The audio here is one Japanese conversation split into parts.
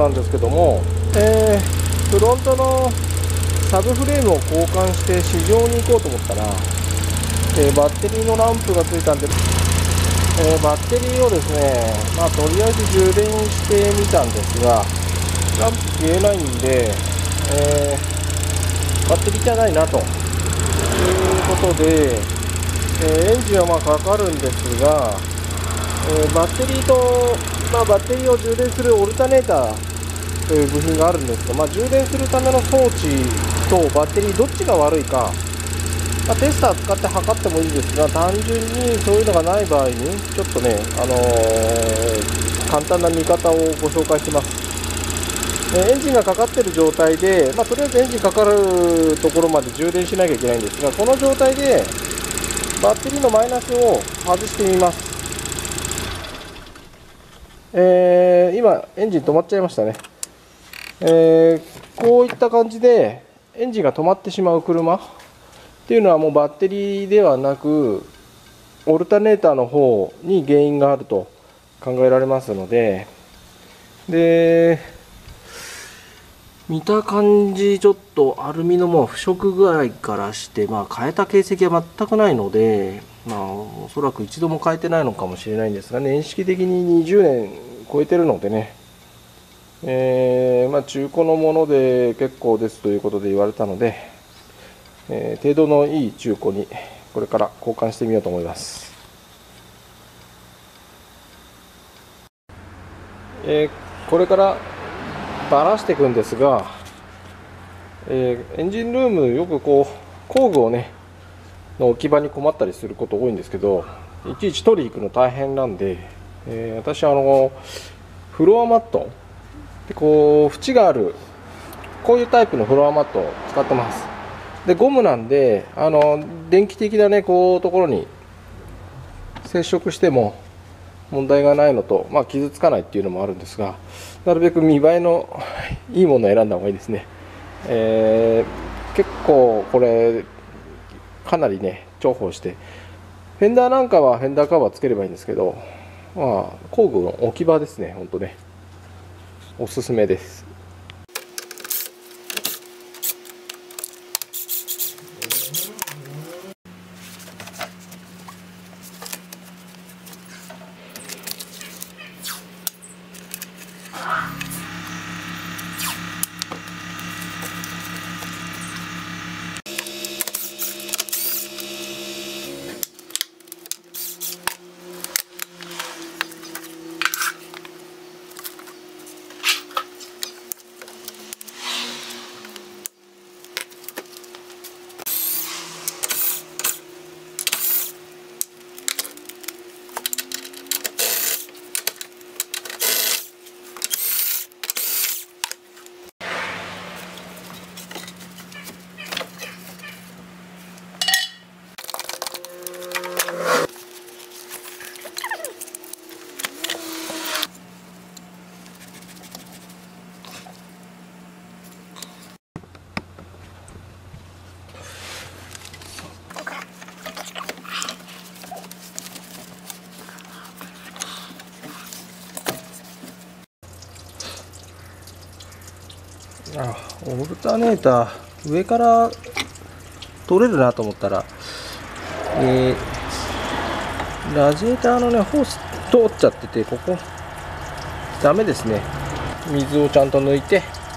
なんですけども、フロントのサブフレームを交換して市場に行こうと思ったら、バッテリーのランプがついたんで、バッテリーをですね、とりあえず充電してみたんですが、ランプ消えないんで、バッテリーじゃないなということで、エンジンはかかるんですが、バッテリーと、バッテリーを充電するオルタネーターという部品があるんですが、充電するための装置とバッテリーどっちが悪いか、テスター使って測ってもいいんですが、単純にそういうのがない場合にちょっとね、簡単な見方をご紹介します。エンジンがかかっている状態で、とりあえずエンジンかかるところまで充電しなきゃいけないんですが、この状態でバッテリーのマイナスを外してみます。今エンジン止まっちゃいましたね。こういった感じでエンジンが止まってしまう車っていうのは、もうバッテリーではなくオルタネーターの方に原因があると考えられますので、見た感じちょっとアルミの腐食具合からして、変えた形跡は全くないので、おそらく一度も変えてないのかもしれないんですが、年式的に20年超えてるのでね、中古のもので結構ですということで言われたので、程度のいい中古にこれから交換してみようと思います。これからばらしていくんですが、エンジンルームよく工具をねの置き場に困ったりすること多いんですけど、いちいち取りに行くの大変なんで、私フロアマットで縁があるこういうタイプのフロアマットを使ってます。でゴムなんで電気的なねところに接触しても問題がないのと、傷つかないっていうのもあるんですが、なるべく見栄えのいいものを選んだ方がいいですね。結構これかなりね重宝して、フェンダーなんかはフェンダーカバーつければいいんですけど、工具の置き場ですね、本当ねおすすめです。オルタネーター上から取れるなと思ったら、ラジエーターのねホース通っちゃってて、ここダメですね。水をちゃんと抜いて、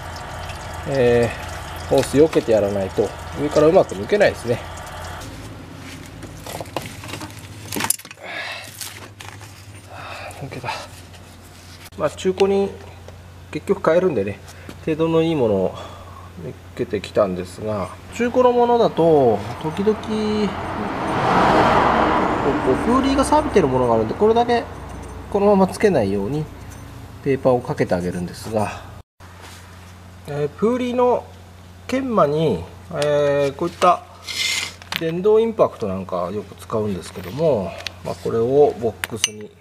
ホース避けてやらないと上からうまく抜けないですね。抜けた。中古に結局買えるんでね、程度のいいものを見つけてきたんですが、中古のものだと時々フーリーが錆びてるものがあるんで、これだけこのままつけないようにペーパーをかけてあげるんですが、プーリーの研磨に、こういった電動インパクトなんかよく使うんですけども、これをボックス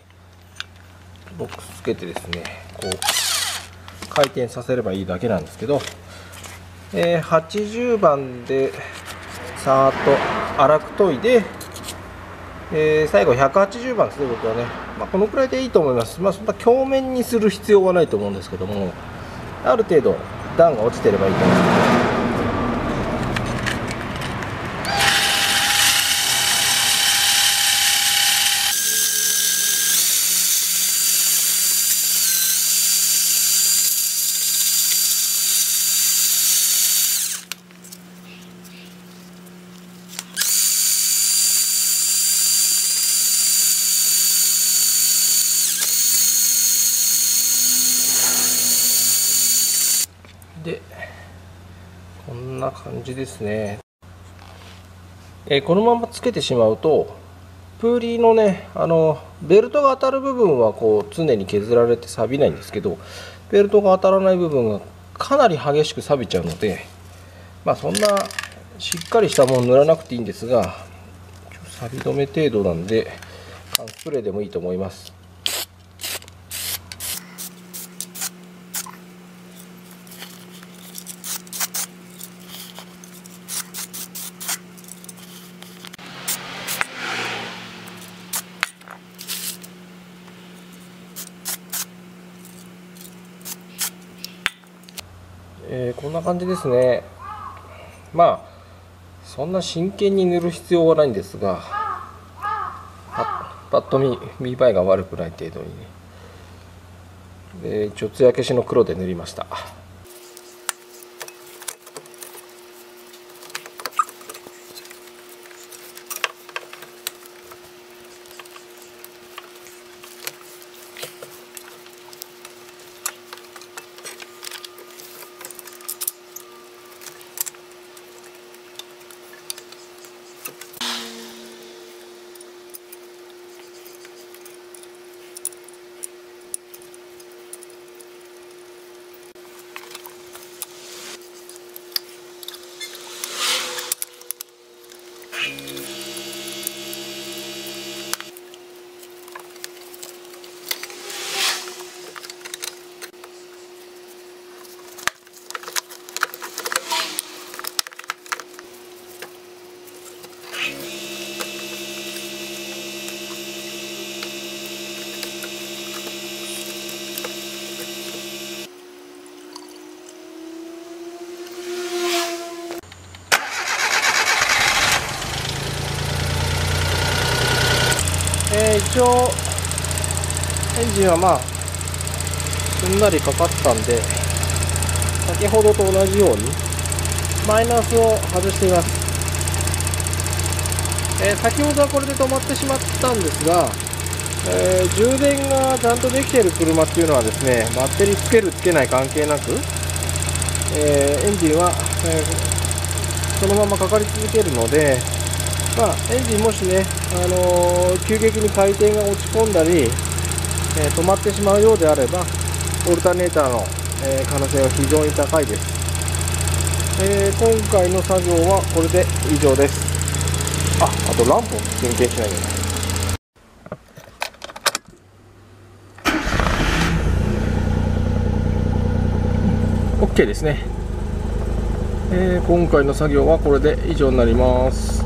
つけてですね、回転させればいいだけなんですけど、80番でさーっと粗く研いで、最後180番することはね、このくらいでいいと思います。そんな鏡面にする必要はないと思うんですけども、 ある程度段が落ちてればいいと思います。でこんな感じですね。このままつけてしまうとプーリーのねベルトが当たる部分はこう常に削られて錆びないんですけど、ベルトが当たらない部分がかなり激しく錆びちゃうので、そんなしっかりしたもの塗らなくていいんですが、錆び止め程度なんで缶スプレーでもいいと思います。こんな感じですね。そんな真剣に塗る必要はないんですが、パッと見栄えが悪くない程度にね、一応艶消しの黒で塗りました。一応エンジンはすんなりかかったんで、先ほどと同じようにマイナスを外しています。先ほどはこれで止まってしまったんですが、充電がちゃんとできている車っていうのはですね、バッテリーつけるつけない関係なく、エンジンは、そのままかかり続けるので、エンジンもしね、急激に回転が落ち込んだり、止まってしまうようであればオルタネーターの、可能性は非常に高いです。今回の作業はこれで以上です。あとランプを点検しないといけない。OK ですね。今回の作業はこれで以上になります。